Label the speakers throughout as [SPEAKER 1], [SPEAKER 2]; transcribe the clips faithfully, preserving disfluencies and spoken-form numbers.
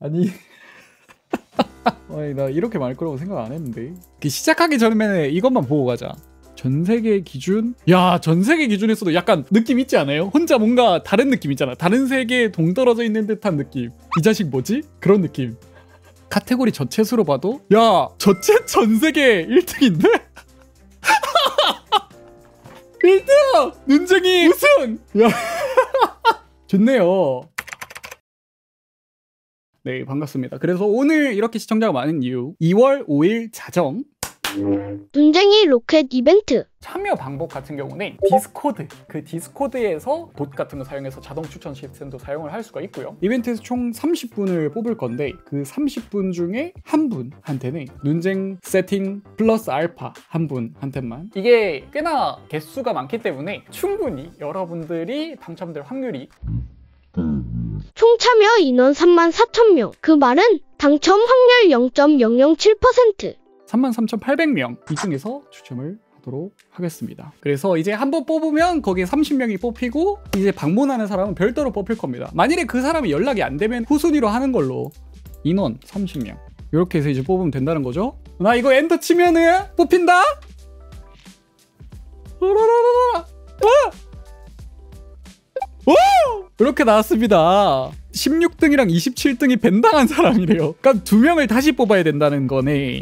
[SPEAKER 1] 아니 아니 나 이렇게 말 거라고 생각 안 했는데. 시작하기 전에 이것만 보고 가자. 전세계 기준? 야, 전세계 기준에서도 약간 느낌 있지 않아요? 혼자 뭔가 다른 느낌 있잖아. 다른 세계에 동떨어져 있는 듯한 느낌. 이 자식 뭐지? 그런 느낌. 카테고리 전체 수로 봐도 야, 전체 전세계 일 등인데? 일 등! 눈쟁이 우승! 야 좋네요. 네, 반갑습니다. 그래서 오늘 이렇게 시청자가 많은 이유, 이월 오일 자정
[SPEAKER 2] 눈쟁이 로켓 이벤트
[SPEAKER 1] 참여 방법 같은 경우는 디스코드, 그 디스코드에서 봇 같은 거 사용해서 자동 추천 시스템도 사용을 할 수가 있고요. 이벤트에서 총 삼십 분을 뽑을 건데 그 삼십 분 중에 한 분한테는 눈쟁 세팅 플러스 알파 한 분한테만, 이게 꽤나 개수가 많기 때문에 충분히 여러분들이 당첨될 확률이,
[SPEAKER 2] 총 참여 인원 삼만 사천 명, 그 말은 당첨 확률 영 점 영영칠 퍼센트.
[SPEAKER 1] 삼만 삼천팔백 명 이 중에서 추첨을 하도록 하겠습니다. 그래서 이제 한번 뽑으면 거기에 삼십 명이 뽑히고 이제 방문하는 사람은 별도로 뽑힐 겁니다. 만일에 그 사람이 연락이 안 되면 후순위로 하는 걸로 인원 삼십 명 이렇게 해서 이제 뽑으면 된다는 거죠. 나 이거 엔터 치면은 뽑힌다? 이렇게 나왔습니다. 십육 등이랑 이십칠 등이 밴당한 사람이래요. 그러니까 두 명을 다시 뽑아야 된다는 거네.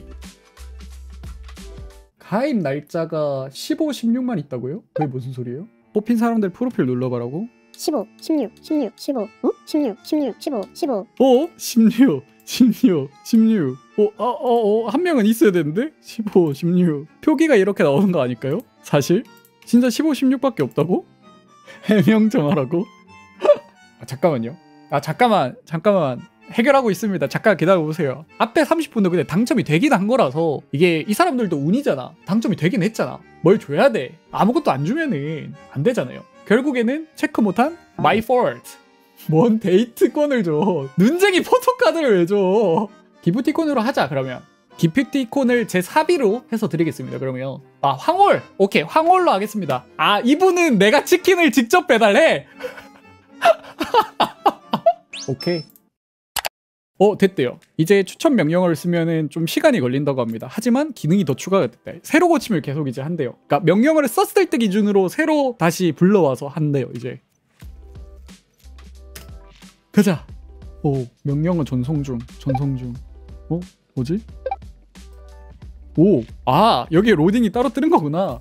[SPEAKER 1] 가입 날짜가 십오, 십육만 있다고요? 그게 무슨 소리예요? 뽑힌 사람들 프로필 눌러봐라고?
[SPEAKER 3] 십오, 십육, 십육, 십오, 어? 십육, 십육, 십오, 십오.
[SPEAKER 1] 어? 십육, 십육, 십육. 어, 어, 어, 어, 한 명은 있어야 되는데? 십오, 십육. 표기가 이렇게 나오는 거 아닐까요? 사실? 진짜 십오, 십육밖에 없다고? 해명 좀 하라고? 아, 잠깐만요. 아, 잠깐만, 잠깐만. 해결하고 있습니다. 잠깐 기다려보세요. 앞에 삼십 분도 근데 당첨이 되긴 한 거라서 이게 이 사람들도 운이잖아. 당첨이 되긴 했잖아. 뭘 줘야 돼. 아무것도 안 주면은 안 되잖아요. 결국에는 체크 못한 my fault. 뭔 데이트권을 줘. 눈쟁이 포토카드를 왜 줘. 기프티콘으로 하자. 그러면 기프티콘을 제 사비로 해서 드리겠습니다. 그러면 아, 황홀. 오케이, 황홀로 하겠습니다. 아, 이분은 내가 치킨을 직접 배달해. 오케이. 어, 됐대요. 이제 추천 명령어를 쓰면은 좀 시간이 걸린다고 합니다. 하지만 기능이 더 추가가 됐대. 새로 고침을 계속 이제 한대요. 그러니까 명령어를 썼을 때 기준으로 새로 다시 불러와서 한대요. 이제 가자. 오, 명령어 전송 중. 전송 중. 어? 뭐지? 오, 아, 여기에 로딩이 따로 뜨는 거구나.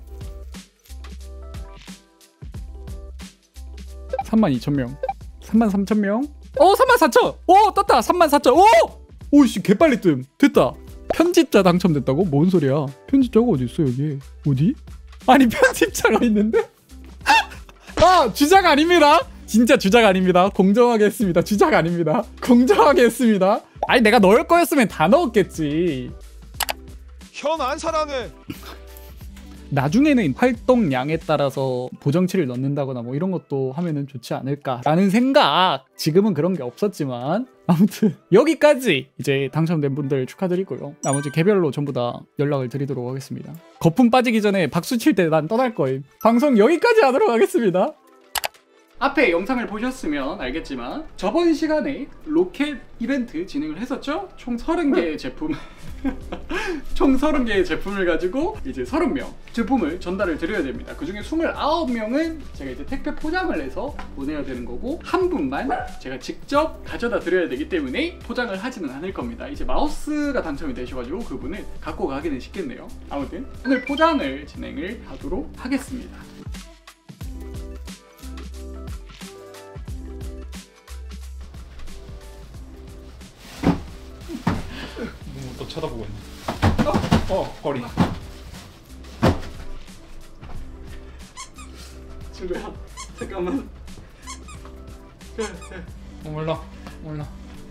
[SPEAKER 1] 삼만 이천 명, 삼만 삼천 명. 어, 삼만 사천! 오, 떴다! 삼만 사천! 오! 오이씨, 개빨리 뜸! 됐다! 편집자 당첨됐다고? 뭔 소리야? 편집자가 어디 있어, 여기? 어디? 아니, 편집자가 있는데? 아, 주작 아닙니다! 진짜 주작 아닙니다. 공정하게 했습니다. 주작 아닙니다. 공정하게 했습니다. 아니, 내가 넣을 거였으면 다 넣었겠지.
[SPEAKER 4] 현 안 사랑해.
[SPEAKER 1] 나중에는 활동량에 따라서 보정치를 넣는다거나 뭐 이런 것도 하면은 좋지 않을까라는 생각. 지금은 그런 게 없었지만 아무튼 여기까지 이제 당첨된 분들 축하드리고요. 나머지 개별로 전부 다 연락을 드리도록 하겠습니다. 거품 빠지기 전에 박수 칠 때 난 떠날 거임. 방송 여기까지 하도록 하겠습니다. 앞에 영상을 보셨으면 알겠지만 저번 시간에 로켓 이벤트 진행을 했었죠? 총 서른 개의 제품 총 서른 개의 제품을 가지고 이제 서른 명 제품을 전달을 드려야 됩니다. 그 중에 이십구 명은 제가 이제 택배 포장을 해서 보내야 되는 거고 한 분만 제가 직접 가져다 드려야 되기 때문에 포장을 하지는 않을 겁니다. 이제 마우스가 당첨이 되셔가지고 그분을 갖고 가기는 쉽겠네요. 아무튼 오늘 포장을 진행을 하도록 하겠습니다.
[SPEAKER 4] 또 쳐다보고 있네.
[SPEAKER 1] 어, 어, 거리. 친구야, 잠깐만.
[SPEAKER 4] 어, 몰라, 몰라.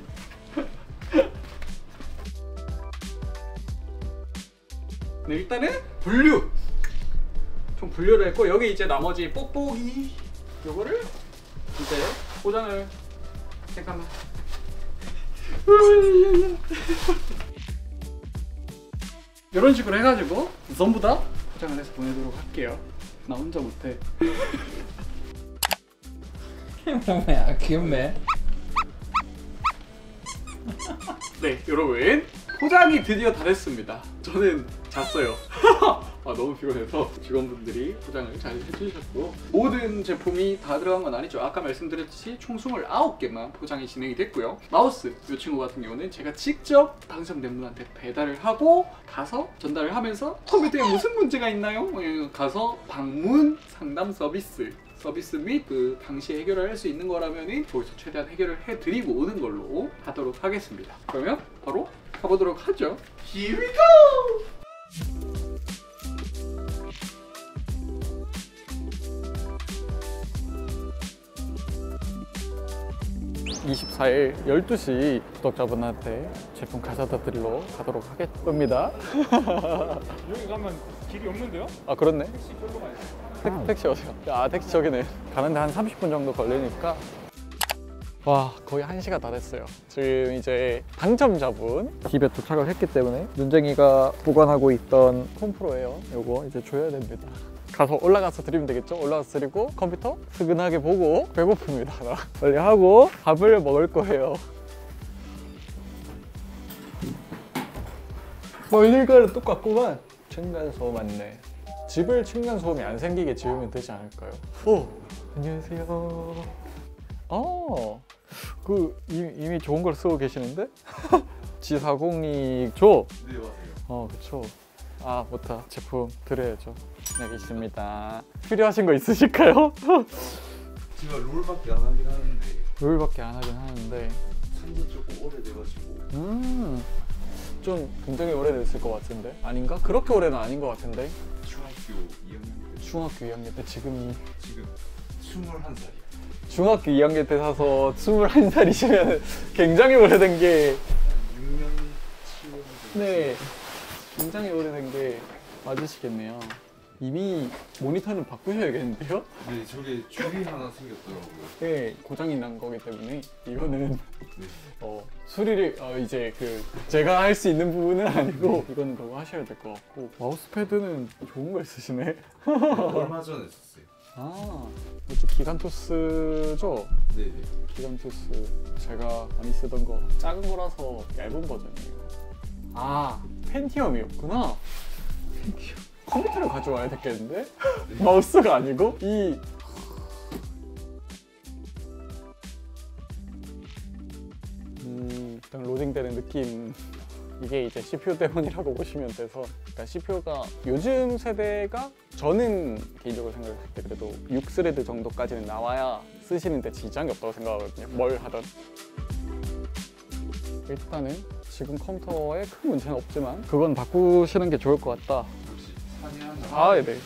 [SPEAKER 1] 네, 일단은 분류. 좀 분류를 했고 여기 이제 나머지 뽁뽁이 요거를 이제 포장을 잠깐만. 이런 식으로 해가지고 전부 다 포장을 해서 보내도록 할게요. 나 혼자 못해.
[SPEAKER 4] 뭐야, 귀엽네.
[SPEAKER 1] 네, 여러분 포장이 드디어 다 됐습니다. 저는 잤어요. 아, 너무 피곤해서 직원분들이 포장을 잘 해주셨고, 모든 제품이 다 들어간 건 아니죠. 아까 말씀드렸듯이 총 이십구 개만 포장이 진행이 됐고요. 마우스 이 친구 같은 경우는 제가 직접 당첨된 분한테 배달을 하고 가서 전달을 하면서 컴퓨터에 무슨 문제가 있나요? 가서 방문 상담 서비스 서비스 및 그 당시에 해결을 할 수 있는 거라면 거기서 최대한 해결을 해드리고 오는 걸로 하도록 하겠습니다. 그러면 바로 가보도록 하죠. Here we go! 이십사일 열두 시 구독자분한테 제품 가져다 드리러 가도록 하겠습니다.
[SPEAKER 4] 여기 가면 길이 없는데요?
[SPEAKER 1] 아, 그렇네.
[SPEAKER 4] 택시 별로 가야 돼.
[SPEAKER 1] 택, 택시 어디요? 아, 택시 저기네. 가는데 한 삼십 분 정도 걸리니까. 와, 거의 한 시가 다 됐어요. 지금 이제 당첨자분 집에 도착을 했기 때문에 눈쟁이가 보관하고 있던 홈프로예요. 요거 이제 줘야 됩니다. 가서 올라가서 드리면 되겠죠? 올라가서 드리고 컴퓨터 스근하게 보고, 배고픕니다. 나 빨리 하고 밥을 먹을 거예요. 뭐 이거는 똑같구만. 층간소음 맞네. 집을 층간소음이 안 생기게 지으면 되지 않을까요? 오! 안녕하세요. 어, 그 이미, 이미 좋은 걸 쓰고 계시는데? 지 사십이죠?
[SPEAKER 4] 네, 맞아요.
[SPEAKER 1] 어, 그쵸. 아, 못하. 제품 드려야죠. 여기 있습니다. 필요하신 거 있으실까요?
[SPEAKER 4] 제가 롤밖에 안 하긴 하는데
[SPEAKER 1] 롤밖에 안 하긴 하는데.
[SPEAKER 4] 산지 조금 오래돼가지고.
[SPEAKER 1] 음, 좀 굉장히 오래됐을 것 같은데? 아닌가? 그렇게 오래는 아닌 것 같은데?
[SPEAKER 4] 중학교 이 학년 때.
[SPEAKER 1] 중학교 이 학년 때 지금이
[SPEAKER 4] 지금 스물한 살이야.
[SPEAKER 1] 중학교 이 학년 때 사서 스물한 살이시면 굉장히 오래된 게,
[SPEAKER 4] 육 년, 칠 년.
[SPEAKER 1] 네, 굉장히 오래된 게 맞으시겠네요. 이미 모니터는 바꾸셔야겠는데요?
[SPEAKER 4] 네, 저게 줄이 하나 생겼더라고요.
[SPEAKER 1] 네, 고장이 난 거기 때문에 이거는
[SPEAKER 4] 네.
[SPEAKER 1] 어, 수리를 어, 이제 그 제가 할 수 있는 부분은 아니고 이거는 그거 하셔야 될 것 같고. 마우스패드는 좋은 걸 쓰시네.
[SPEAKER 4] 얼마 전에 썼어요.
[SPEAKER 1] 아, 이거 기간토스죠?
[SPEAKER 4] 네네.
[SPEAKER 1] 기간토스 제가 많이 쓰던 거 작은 거라서 얇은 버전이에요. 아, 펜티엄이었구나. 펜티엄. 컴퓨터를 가져와야 됐겠는데? 마우스가 아니고? 이 음, 일단 로딩되는 느낌, 이게 이제 씨피유 때문이라고 보시면 돼서, 그러니까 씨피유가 요즘 세대가, 저는 개인적으로 생각했을 때 그래도 육 스레드 정도까지는 나와야 쓰시는데 지장이 없다고 생각하거든요. 뭘 하든. 일단은 지금 컴퓨터에 큰 문제는 없지만 그건 바꾸시는 게 좋을 것 같다.
[SPEAKER 4] 혹시 산이 하나?
[SPEAKER 1] 아, 네.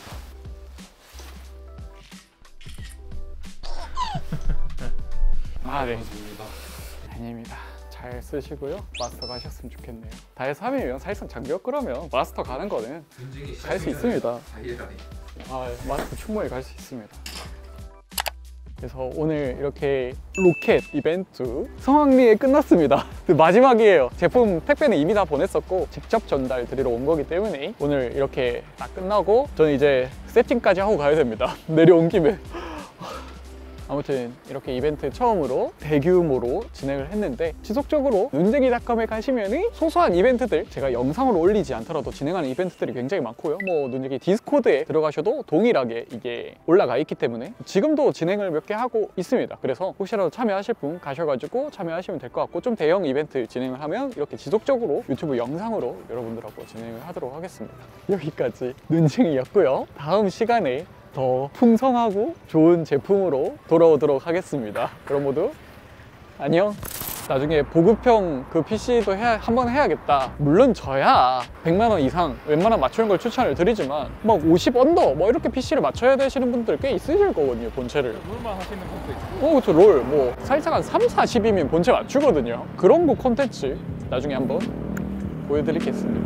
[SPEAKER 1] 아, 네.
[SPEAKER 4] 고맙습니다.
[SPEAKER 1] 아닙니다. 잘 쓰시고요. 마스터 가셨으면 좋겠네요. 다이에스 삼이면 사실상 장비업 그러면 마스터 가는 거는
[SPEAKER 4] 굉장히
[SPEAKER 1] 갈 수 있습니다.
[SPEAKER 4] 다이애라니.
[SPEAKER 1] 아, 마스터 충분히 갈 수 있습니다. 그래서 오늘 이렇게 로켓 이벤트 성황리에 끝났습니다. 마지막이에요. 제품 택배는 이미 다 보냈었고 직접 전달 드리러 온 거기 때문에 오늘 이렇게 딱 끝나고 저는 이제 세팅까지 하고 가야 됩니다. 내려온 김에. 아무튼 이렇게 이벤트 처음으로 대규모로 진행을 했는데, 지속적으로 눈쟁이닷컴에 가시면 소소한 이벤트들, 제가 영상으로 올리지 않더라도 진행하는 이벤트들이 굉장히 많고요. 뭐 눈쟁이 디스코드에 들어가셔도 동일하게 이게 올라가 있기 때문에 지금도 진행을 몇 개 하고 있습니다. 그래서 혹시라도 참여하실 분 가셔가지고 참여하시면 될 것 같고, 좀 대형 이벤트 진행을 하면 이렇게 지속적으로 유튜브 영상으로 여러분들하고 진행을 하도록 하겠습니다. 여기까지 눈쟁이였고요. 다음 시간에 더 풍성하고 좋은 제품으로 돌아오도록 하겠습니다. 그럼 모두 안녕. 나중에 보급형 그 피시도 해야, 한번 해야겠다. 물론 저야 백만 원 이상 웬만하면 맞추는 걸 추천을 드리지만 막 오십 언더 뭐 이렇게 피시를 맞춰야 되시는 분들 꽤 있으실 거거든요. 본체를.
[SPEAKER 4] 롤만 하시는 분도 있고.
[SPEAKER 1] 어, 그쵸. 롤 뭐 살짝 한 삼, 사십이면 본체 맞추거든요. 그런 거 콘텐츠 나중에 한번 보여드리겠습니다.